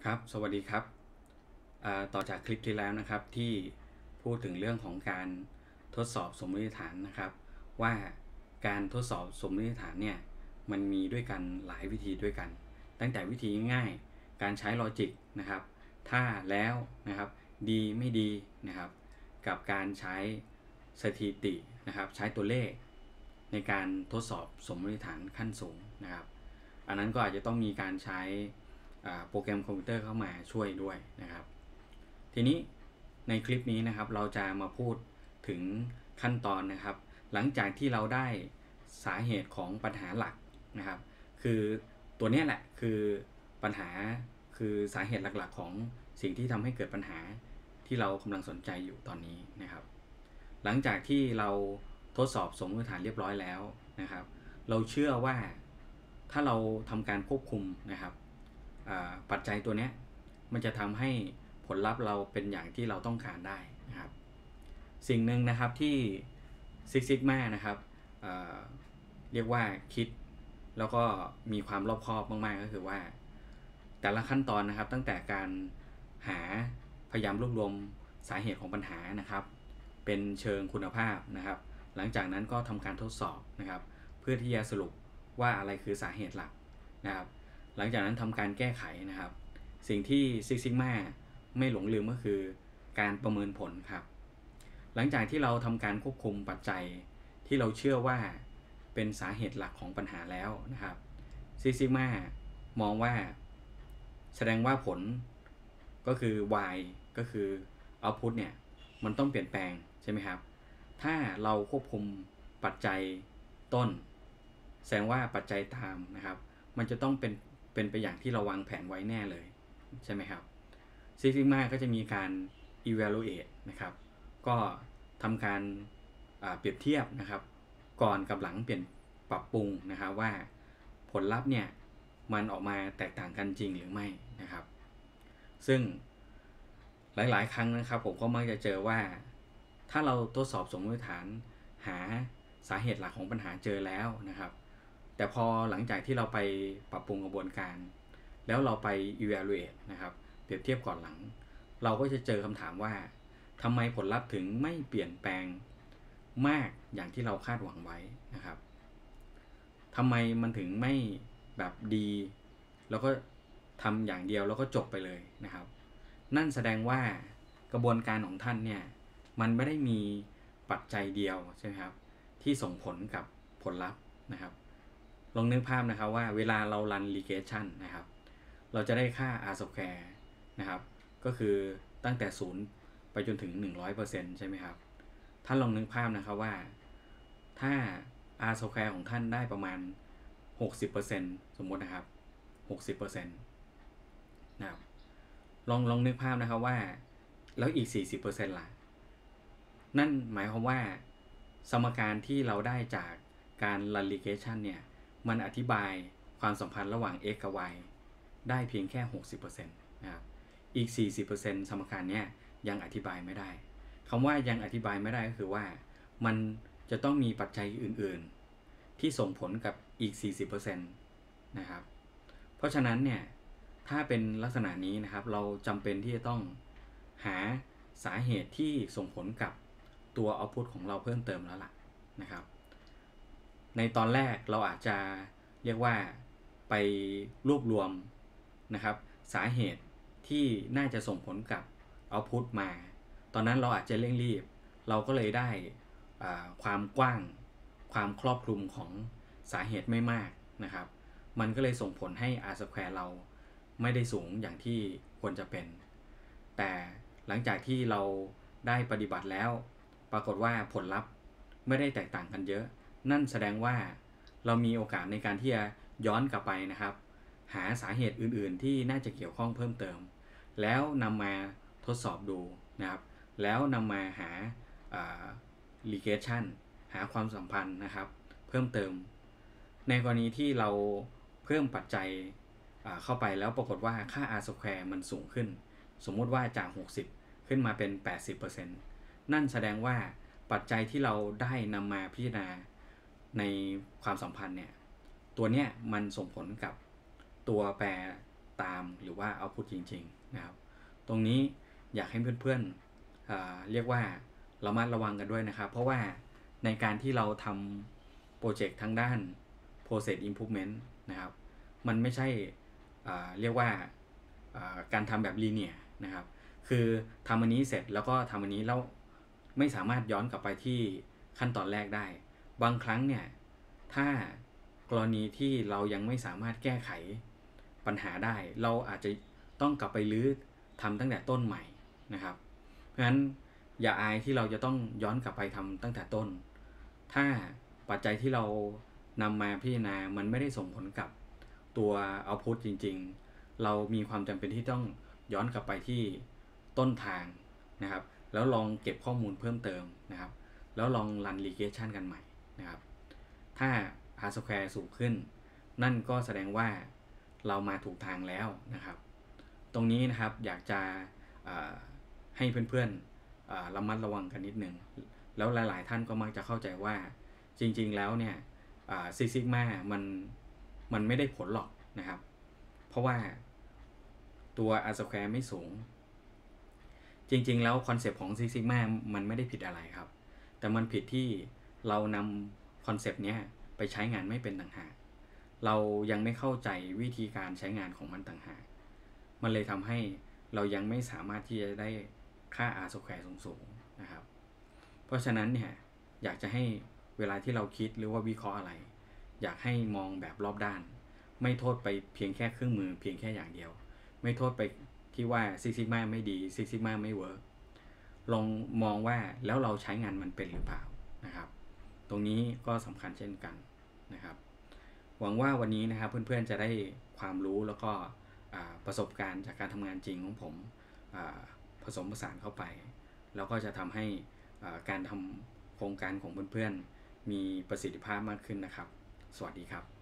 ครับสวัสดีครับต่อจากคลิปที่แล้วนะครับที่พูดถึงเรื่องของการทดสอบสมมติฐานนะครับว่าการทดสอบสมมติฐานเนี่ยมันมีด้วยกันหลายวิธีด้วยกันตั้งแต่วิธีง่ายๆการใช้ลอจิกนะครับถ้าแล้วนะครับดีไม่ดีนะครับกับการใช้สถิตินะครับใช้ตัวเลขในการทดสอบสมมติฐานขั้นสูงนะครับอันนั้นก็อาจจะต้องมีการใช้โปรแกรมคอมพิวเตอร์เข้ามาช่วยด้วยนะครับทีนี้ในคลิปนี้นะครับเราจะมาพูดถึงขั้นตอนนะครับหลังจากที่เราได้สาเหตุของปัญหาหลักนะครับคือตัวนี้แหละคือปัญหาคือสาเหตุหลักๆของสิ่งที่ทำให้เกิดปัญหาที่เรากำลังสนใจอยู่ตอนนี้นะครับหลังจากที่เราทดสอบสมมติฐานเรียบร้อยแล้วนะครับเราเชื่อว่าถ้าเราทำการควบคุมนะครับปัจจัยตัวนี้มันจะทำให้ผลลัพธ์เราเป็นอย่างที่เราต้องการได้นะครับสิ่งหนึ่งนะครับที่ซิกซิกมานะครับเรียกว่าคิดแล้วก็มีความรอบคอบมากๆก็คือว่าแต่ละขั้นตอนนะครับตั้งแต่การหาพยายามรวบรวมสาเหตุของปัญหานะครับเป็นเชิงคุณภาพนะครับหลังจากนั้นก็ทำการทดสอบนะครับเพื่อที่จะสรุปว่าอะไรคือสาเหตุหลักนะครับหลังจากนั้นทำการแก้ไขนะครับสิ่งที่ซิกซิกมาไม่หลงลืมก็คือการประเมินผลครับหลังจากที่เราทำการควบคุมปัจจัยที่เราเชื่อว่าเป็นสาเหตุหลักของปัญหาแล้วนะครับซิกซิกมามองว่าแสดงว่าผลก็คือ y ก็คือ output เนี่ยมันต้องเปลี่ยนแปลงใช่ไหมครับถ้าเราควบคุมปัจจัยต้นแสดงว่าปัจจัยตามนะครับมันจะต้องเป็นไปอย่างที่เราวางแผนไว้แน่เลยใช่ไหมครับซิกซิกมาก็จะมีการ evaluate นะครับก็ทำการเปรียบเทียบนะครับก่อนกับหลังเปลี่ยนปรับปรุงนะครับว่าผลลัพธ์เนี่ยมันออกมาแตกต่างกันจริงหรือไม่นะครับซึ่งหลายๆครั้งนะครับผมก็มักจะเจอว่าถ้าเราทดสอบสมมติฐานหาสาเหตุหลักของปัญหาเจอแล้วนะครับแต่พอหลังจากที่เราไปปรับปรุงกระบวนการแล้วเราไป evaluate นะครับเปรียบเทียบก่อนหลังเราก็จะเจอคำถามว่าทำไมผลลัพธ์ถึงไม่เปลี่ยนแปลงมากอย่างที่เราคาดหวังไว้นะครับทำไมมันถึงไม่แบบดีแล้วก็ทำอย่างเดียวแล้วก็จบไปเลยนะครับนั่นแสดงว่ากระบวนการของท่านเนี่ยมันไม่ได้มีปัจจัยเดียวใช่ไหมครับที่ส่งผลกับผลลัพธ์นะครับลองนึกภาพนะครับว่าเวลาเรารัน regression นะครับเราจะได้ค่า r square นะครับก็คือตั้งแต่0ไปจนถึง 100% ใช่ไหมครับท่านลองนึกภาพนะครับว่าถ้า r square ของท่านได้ประมาณ 60% สมมตินะครับ 60% นะครับลองนึกภาพนะครับว่าแล้วอีก 40% ล่ะนั่นหมายความว่าสมการที่เราได้จากการ run regression เนี่ยมันอธิบายความสัมพันธ์ระหว่าง x กับ y ได้เพียงแค่ 60% นะครับอีก 40% สมการเนี้ยยังอธิบายไม่ได้คำว่ายังอธิบายไม่ได้ก็คือว่ามันจะต้องมีปัจจัยอื่นๆที่ส่งผลกับอีก 40% นะครับเพราะฉะนั้นเนี่ยถ้าเป็นลักษณะนี้นะครับเราจำเป็นที่จะต้องหาสาเหตุที่ส่งผลกับตัว output ของเราเพิ่มเติมแล้วล่ะนะครับในตอนแรกเราอาจจะเรียกว่าไปรวบรวมนะครับสาเหตุที่น่าจะส่งผลกับ output มาตอนนั้นเราอาจจะเร่งรีบเราก็เลยได้ความกว้างความครอบคลุมของสาเหตุไม่มากนะครับมันก็เลยส่งผลให้ r square เราไม่ได้สูงอย่างที่ควรจะเป็นแต่หลังจากที่เราได้ปฏิบัติแล้วปรากฏว่าผลลัพธ์ไม่ได้แตกต่างกันเยอะนั่นแสดงว่าเรามีโอกาสในการที่จะย้อนกลับไปนะครับหาสาเหตุอื่นๆที่น่าจะเกี่ยวข้องเพิ่มเติมแล้วนำมาทดสอบดูนะครับแล้วนำมาหาregression หาความสัมพันธ์นะครับเพิ่มเติมในกรณีที่เราเพิ่มปัจจัยเข้าไปแล้วปรากฏว่าค่า r square มันสูงขึ้นสมมุติว่าจาก60ขึ้นมาเป็น 80% นั่นแสดงว่าปัจจัยที่เราได้นำมาพิจารณาในความสัมพันธ์เนี่ยตัวเนี้ยมันส่งผลกับตัวแปรตามหรือว่าเอาพุทจริงๆนะครับตรงนี้อยากให้เพื่อนๆเรียกว่าระมัดระวังกันด้วยนะครับเพราะว่าในการที่เราทำโปรเจกต์ทางด้าน process improvement นะครับมันไม่ใช่เรียกว่าการทำแบบ linear นะครับคือทำอันนี้เสร็จแล้วก็ทำอันนี้แล้วไม่สามารถย้อนกลับไปที่ขั้นตอนแรกได้บางครั้งเนี่ยถ้ากรณีที่เรายังไม่สามารถแก้ไขปัญหาได้เราอาจจะต้องกลับไปรื้อทำตั้งแต่ต้นใหม่นะครับเพราะฉะนั้นอย่าอายที่เราจะต้องย้อนกลับไปทำตั้งแต่ต้นถ้าปัจจัยที่เรานำมาพิจารณามันไม่ได้ส่งผลกับตัวเอาพุทจริงๆเรามีความจำเป็นที่ต้องย้อนกลับไปที่ต้นทางนะครับแล้วลองเก็บข้อมูลเพิ่มเติมนะครับแล้วลองรัน regression กันใหม่นะครับถ้า R square สูงขึ้นนั่นก็แสดงว่าเรามาถูกทางแล้วนะครับตรงนี้นะครับอยากจะให้เพื่อนๆระมัดระวังกันนิดนึงแล้วหลายๆท่านก็มักจะเข้าใจว่าจริงๆแล้วเนี่ยซิกซิกมามันไม่ได้ผลหรอกนะครับเพราะว่าตัว R square ไม่สูงจริงๆแล้วคอนเซปต์ของซิกซิกมามันไม่ได้ผิดอะไรครับแต่มันผิดที่เรานำคอนเซปต์นี้ไปใช้งานไม่เป็นต่างหากเรายังไม่เข้าใจวิธีการใช้งานของมันต่างหากมันเลยทำให้เรายังไม่สามารถที่จะได้ค่า R square สูงๆนะครับเพราะฉะนั้นเนี่ยอยากจะให้เวลาที่เราคิดหรือว่าวิเคราะห์อะไรอยากให้มองแบบรอบด้านไม่โทษไปเพียงแค่เครื่องมือเพียงแค่อย่างเดียวไม่โทษไปที่ว่าซิกซิกมาไม่ดีซิกซิกมาไม่เวิร์กลองมองว่าแล้วเราใช้งานมันเป็นหรือเปล่านะครับตรงนี้ก็สำคัญเช่นกันนะครับหวังว่าวันนี้นะครับเพื่อนๆจะได้ความรู้แล้วก็ประสบการณ์จากการทำงานจริงของผมผสมผสานเข้าไปแล้วก็จะทำให้การทำโครงการของเพื่อนๆมีประสิทธิภาพมากขึ้นนะครับสวัสดีครับ